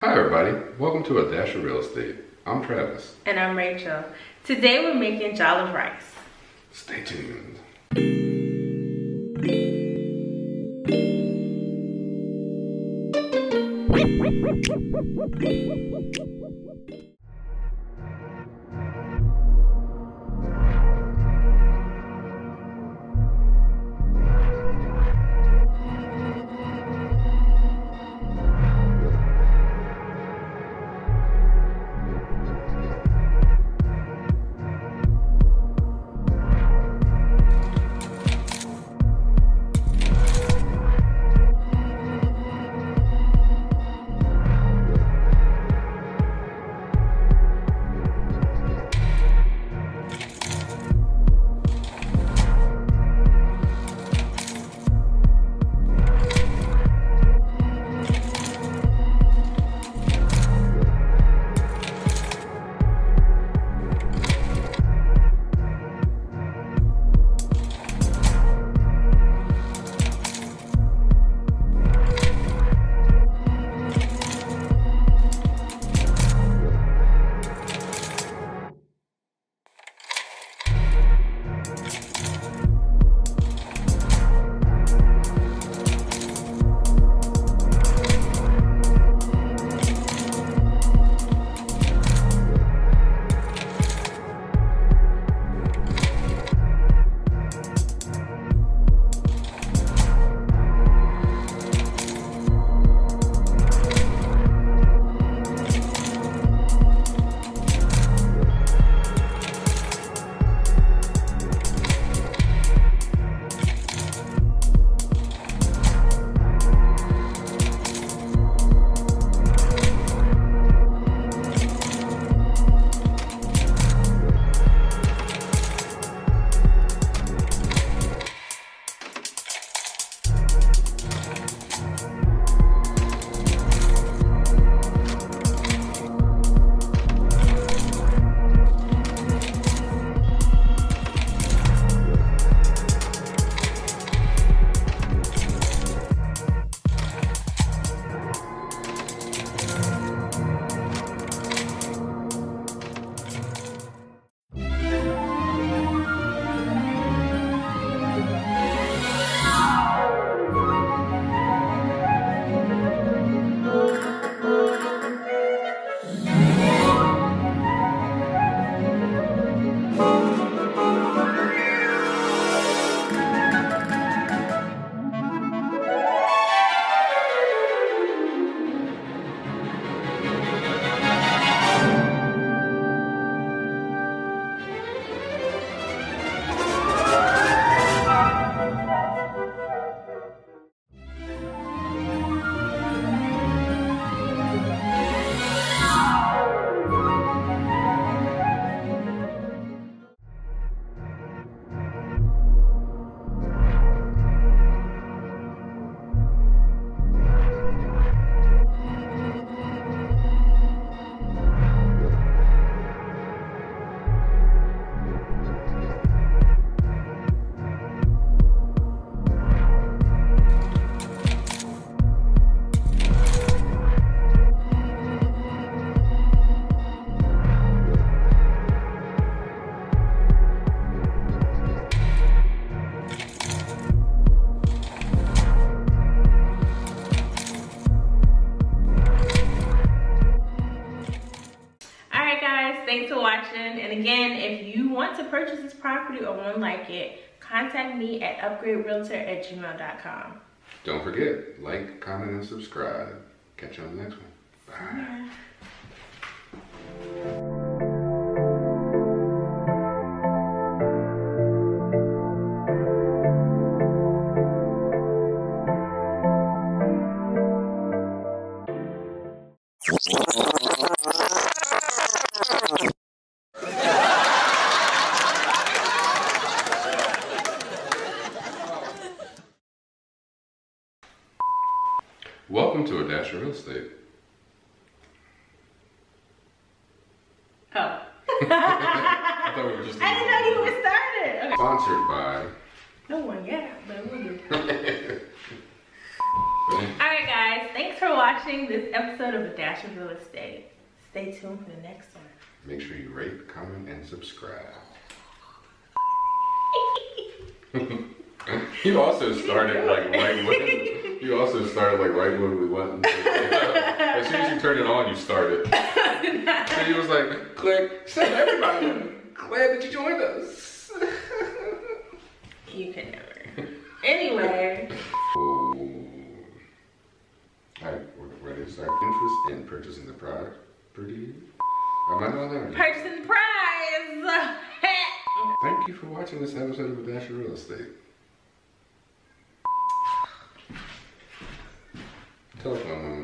Hi everybody, welcome to A Dash of Real Estate. I'm Travis. And I'm Rachel. Today we're making jollof rice. Stay tuned. Thanks for watching, and again, if you want to purchase this property or one like it, contact me at upgraderealtor@gmail.com. Don't forget, like, comment, and subscribe. Catch you on the next one. Bye. Yeah. Welcome to A Dash of Real Estate. Oh. I thought we were just. I didn't know you were started. Okay. Sponsored by. No one yet, but we'll do. Alright guys, thanks for watching this episode of A Dash of Real Estate. Stay tuned for the next one. Make sure you rate, comment, and subscribe. You also started like right when we went. As soon as you turned it on, you started. So he was like, click, tell everybody. Glad that you joined us. You can never. Anyway. Alright, we're ready to start. Interest in purchasing the property. Am I doing that? Purchasing the prize. Thank you for watching this episode of A Dash of Real Estate. Telephone number.